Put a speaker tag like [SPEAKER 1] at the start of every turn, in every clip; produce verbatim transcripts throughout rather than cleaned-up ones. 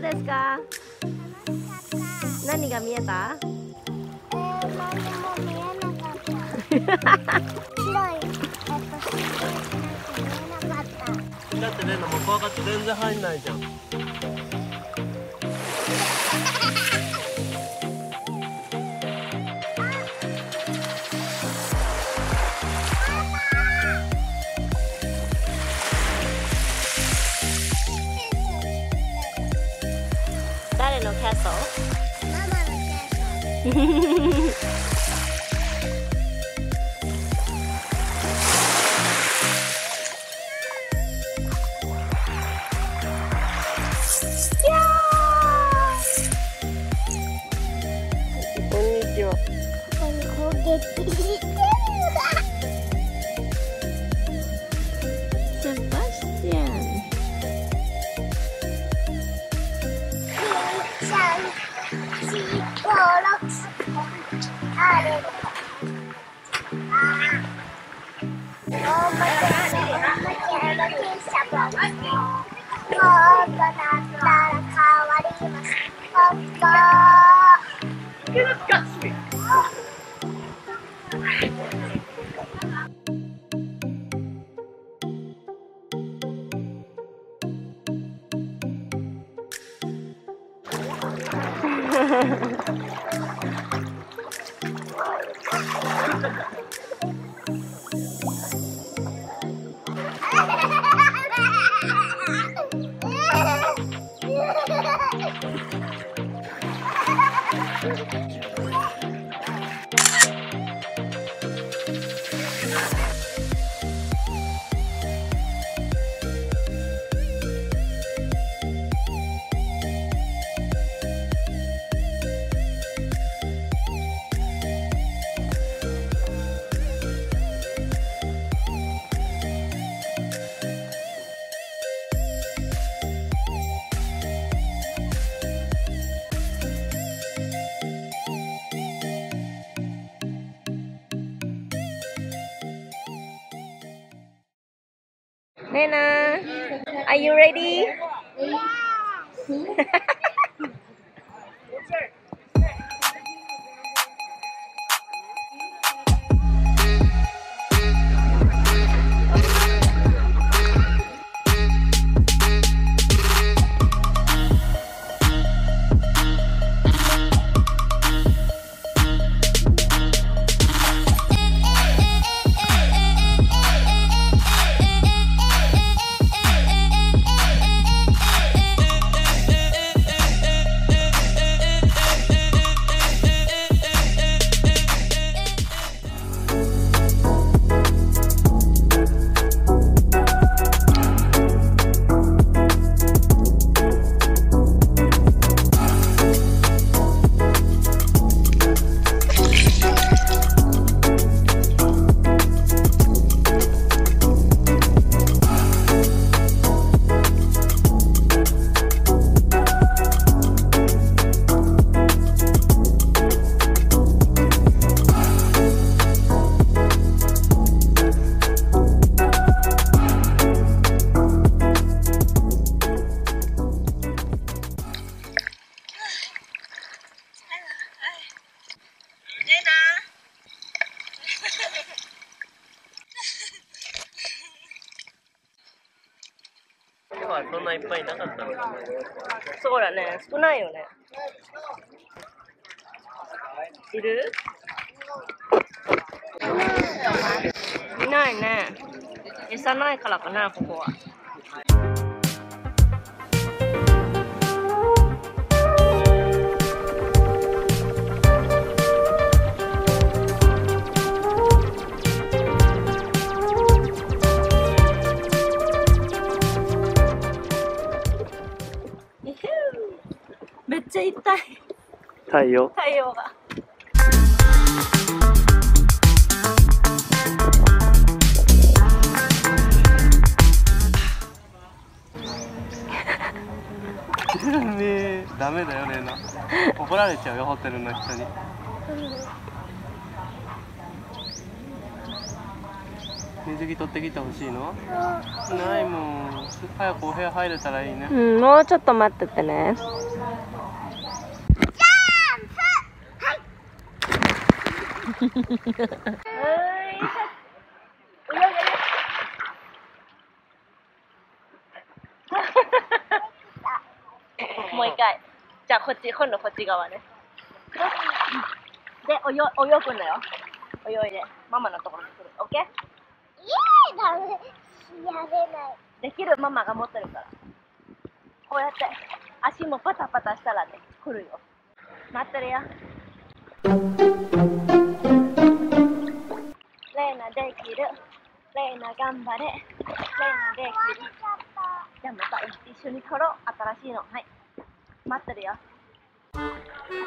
[SPEAKER 1] ですか？何が見えた？
[SPEAKER 2] えー、何も見えなかった。白い、えっと、スペースなんか見えなかった。
[SPEAKER 3] だってレナも怖がって全然入んないじゃん。
[SPEAKER 1] 誰のキャッスル？
[SPEAKER 2] ママのキャッスル。
[SPEAKER 3] こんにちは。
[SPEAKER 2] ここに攻撃してる。
[SPEAKER 1] セバスティアン。
[SPEAKER 2] に、さん、し、ご、ろく、あれ。おもちゃおもちゃの喫茶ボックス。今度だったら変わります。ポッポー。
[SPEAKER 1] Nena, are you ready? Nena.
[SPEAKER 3] 今日はそんないっぱいいなかったのかな。
[SPEAKER 1] そうだね、少ないよね。いる？いないね。餌ないからかな、ここは。めっちゃ痛い。
[SPEAKER 3] 太陽。
[SPEAKER 1] 太陽が。
[SPEAKER 3] ね、ダメだよレナ。怒られちゃうよホテルの人に。 水着取ってきてほしいの？ないもん。早くお部屋入れたらいいね。
[SPEAKER 1] うん、もうちょっと待っててね。もう一回。じゃあこっち、今度こっち側ね。で、およ泳ぐんだよ。泳いで、ママのところに来る。オッケー？
[SPEAKER 2] イエーイ、ダメ。やれない。
[SPEAKER 1] できる、ママが持ってるから。こうやって足もパタパタしたらね、来るよ。待ってるよ。レイナできる。レイナ頑張れ。レイナできる。じゃあまた一緒に撮ろう。新しいの。はい。待ってるよ。うん。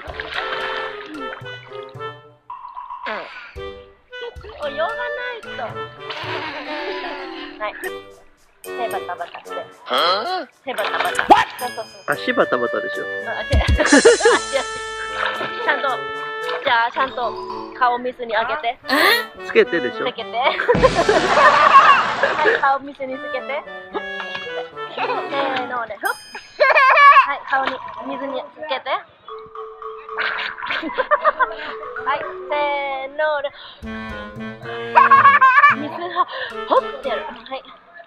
[SPEAKER 1] 泳がないと。はい。手バタバタして。手バタバタ。そうそうそう。
[SPEAKER 3] 足バタバタでしょ。
[SPEAKER 1] あ、足、足、足。ちゃんと、じゃあ、ちゃんと顔水にあげて。
[SPEAKER 3] つけてでしょ。
[SPEAKER 1] つけて。はい、顔水につけて。せーので、ふっ。はい、顔に水につけて。はい、せーので。水がほってやる。はい。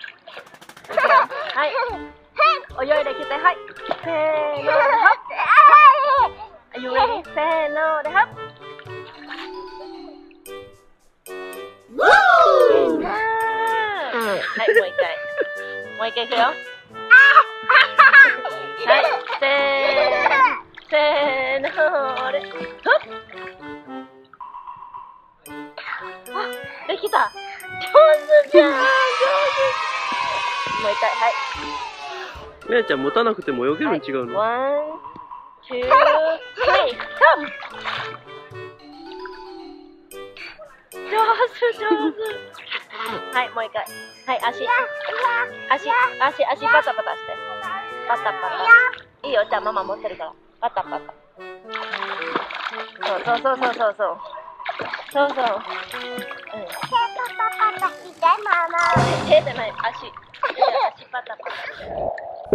[SPEAKER 1] はい。泳いできて、はい。せーので、はっ。Are you ready? せーので、はっ。はい、もう一回。もう一回いくよ。はい、せー、せーので、はっ。あ、できた。上手じゃん、上手。もう一回、はい。
[SPEAKER 3] めやちゃん持たなくても泳げるの違うの？
[SPEAKER 1] ワン、ツー、スリー、ゴー。上手、上手。はい、もう一回。はい、足。足、足、足、パタパタして。パタパタ。いいよ、じゃあママ持ってるから。パタパタ。そうそうそうそうそうそう。そうそう。うん。
[SPEAKER 2] 手パパパタしてママ。
[SPEAKER 1] 手じゃない、足。足パタパタして。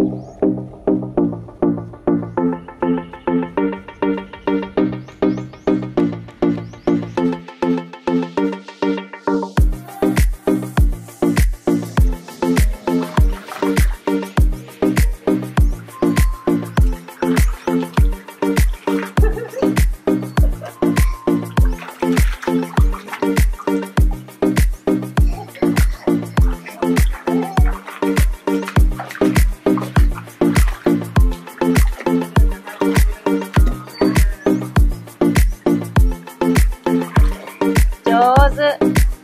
[SPEAKER 1] 上手。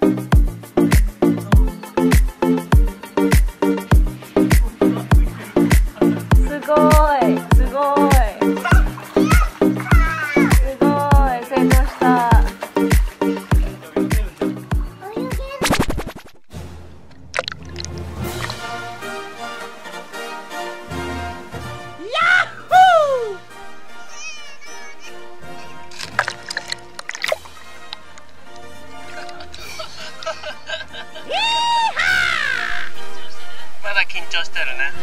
[SPEAKER 1] すごい、すごい。すごい、成長した。
[SPEAKER 3] まだ緊張してるね。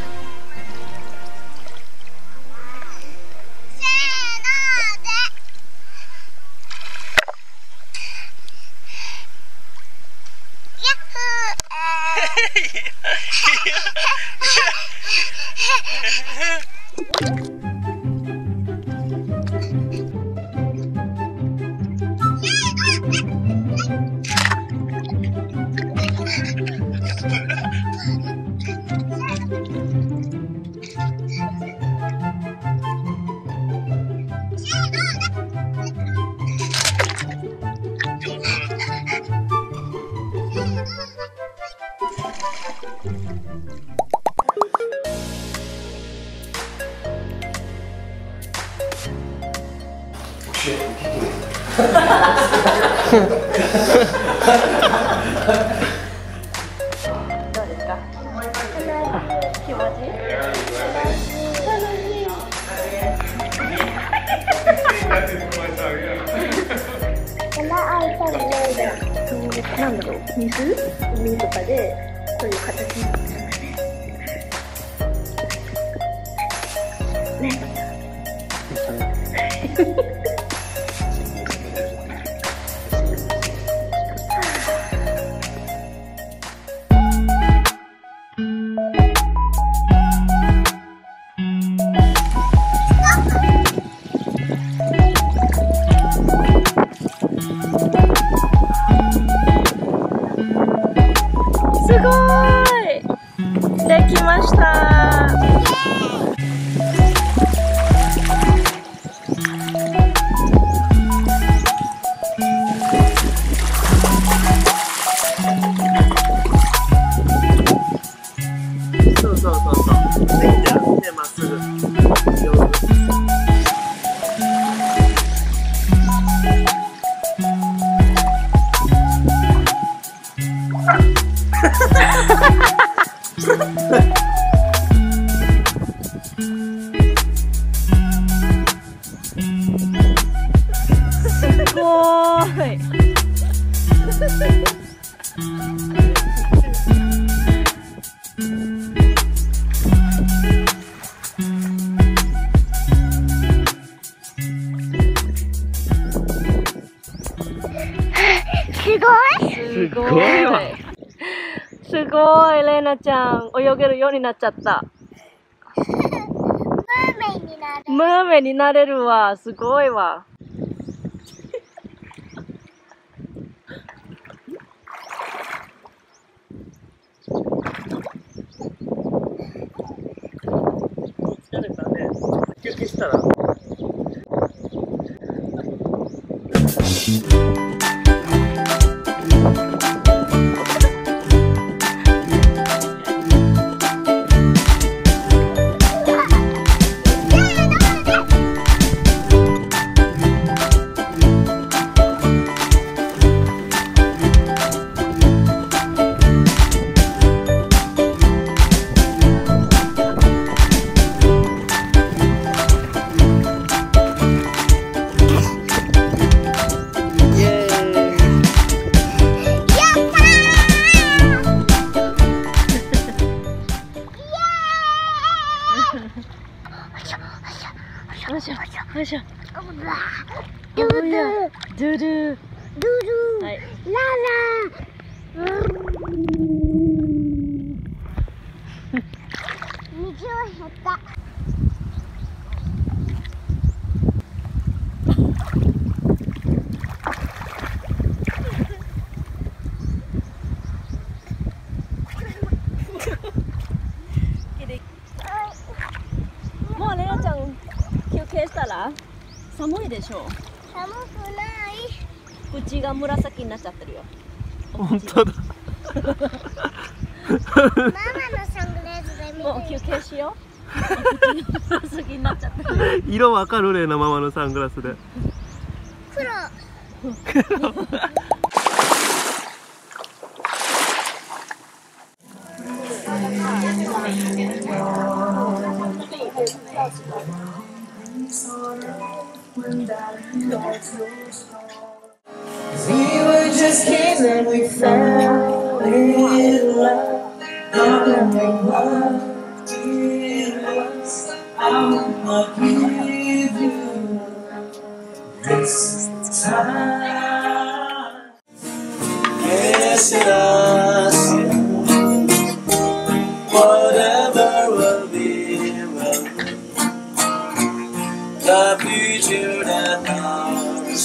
[SPEAKER 2] せーので。ヤッフー。
[SPEAKER 1] どうですか？気持ちいい？
[SPEAKER 2] このアイテム
[SPEAKER 1] なんだろう？水？ 海とかでそういう形になってるんだね。ね。すごーい！できましたー！
[SPEAKER 3] そうそうそうそう。できた。で、まっすぐ。上手。
[SPEAKER 1] すごーい。
[SPEAKER 2] すごい。
[SPEAKER 1] すご
[SPEAKER 3] いわ。
[SPEAKER 1] すごい、レイナちゃん、泳げるようになっちゃった。
[SPEAKER 2] ムーメンになる。
[SPEAKER 1] ムーメンになれるわ、すごいわ。
[SPEAKER 3] 誰かね、休憩したら。
[SPEAKER 1] よいしょ、よいしょ。
[SPEAKER 2] ドゥドゥ
[SPEAKER 1] ドゥドゥ。
[SPEAKER 2] ドゥドゥ
[SPEAKER 1] はい。
[SPEAKER 2] ララ水を減った。
[SPEAKER 1] もうレナちゃん休憩したら寒いでしょ。
[SPEAKER 2] 寒くない。
[SPEAKER 1] 口が紫になっちゃってるよ。
[SPEAKER 3] 本当だ。
[SPEAKER 2] ママのサングラスで見て。
[SPEAKER 1] もう休憩しよう。口が紫になっちゃってる。
[SPEAKER 3] 色わかるレイなママのサングラスで。
[SPEAKER 2] 黒。
[SPEAKER 4] We were just kids and we fell in love. Not knowing what it was. I'ma give you this time. Yes, it is. Whatever will be, will be. The future that comes.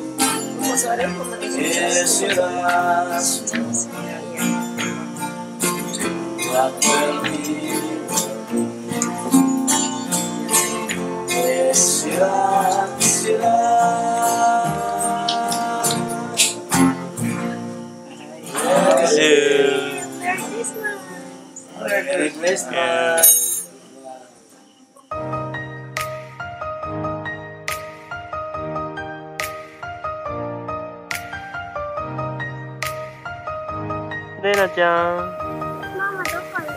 [SPEAKER 4] Yes, it is. What will be? Yes, it is. It is. Merry Christmas.
[SPEAKER 3] レイナちゃん。
[SPEAKER 2] ママどこ行った？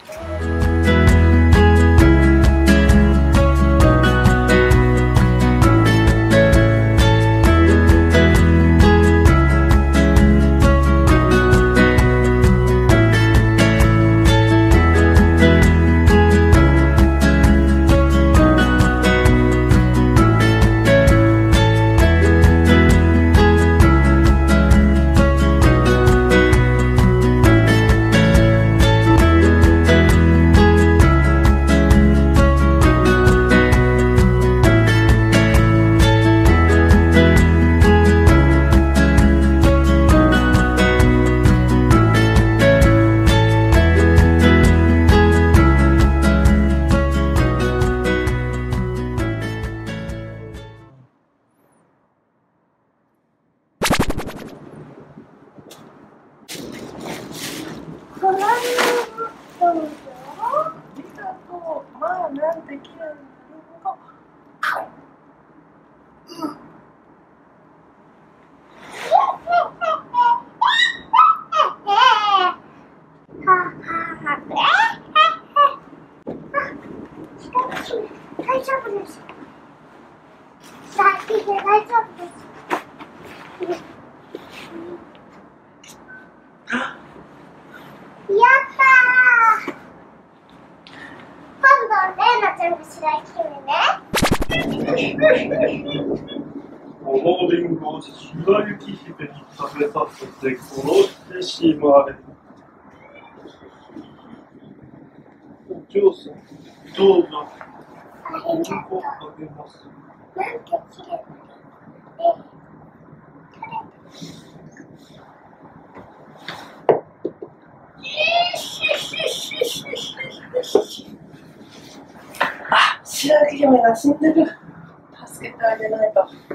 [SPEAKER 3] まあ、なんて綺麗なの。
[SPEAKER 2] 大丈夫です。大丈夫です。やったー。今度、レイナちゃんが白雪姫ね。
[SPEAKER 3] このリンゴを白雪姫に食べさせて殺してしまえ。お嬢さん、どうぞ。おリンゴをあげます。
[SPEAKER 2] なんて綺麗だね。
[SPEAKER 3] あ、白雪姫が死んでる。助けてあげないと。